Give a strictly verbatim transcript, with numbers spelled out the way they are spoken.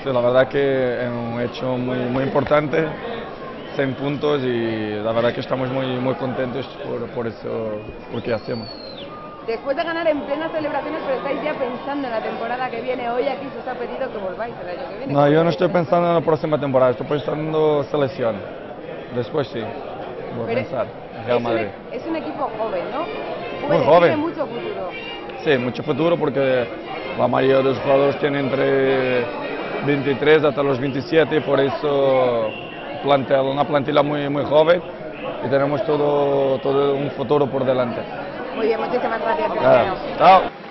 Sí, la verdad que es un hecho muy, muy importante, seis puntos y la verdad que estamos muy, muy contentos por, por eso, por que hacemos. Después de ganar en plenas celebraciones, pero estáis ya pensando en la temporada que viene. Hoy aquí se os ha pedido que volváis el año que viene. No, yo no estoy pensando en la próxima temporada, estoy pensando en selección. Después sí, voy a Pero pensar en Real es, Madrid. un, es un equipo joven, ¿no? Muy Puede, joven. Tiene mucho futuro. Sí, mucho futuro porque la mayoría de los jugadores tienen entre veintitrés hasta los veintisiete, por eso plantel, una plantilla muy, muy joven y tenemos todo, todo un futuro por delante. Muy bien, muchísimas gracias. Nada. Chao.